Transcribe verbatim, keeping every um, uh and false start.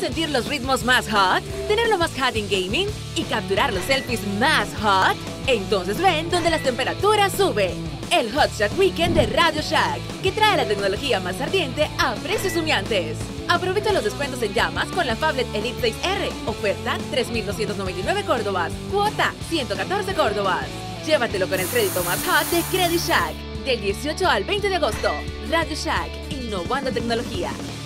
sentir los ritmos más hot, tener lo más hot en gaming y capturar los selfies más hot? Entonces ven donde las temperaturas suben. El Hot Shack Weekend de Radio Shack, que trae la tecnología más ardiente a precios humeantes. Aprovecha los descuentos en llamas con la Phablet Elite seis R. Oferta tres mil doscientos noventa y nueve córdobas. Cuota ciento catorce córdobas. Llévatelo con el crédito más hot de Credit Shack. Del dieciocho al veinte de agosto. Radio Shack, innovando tecnología.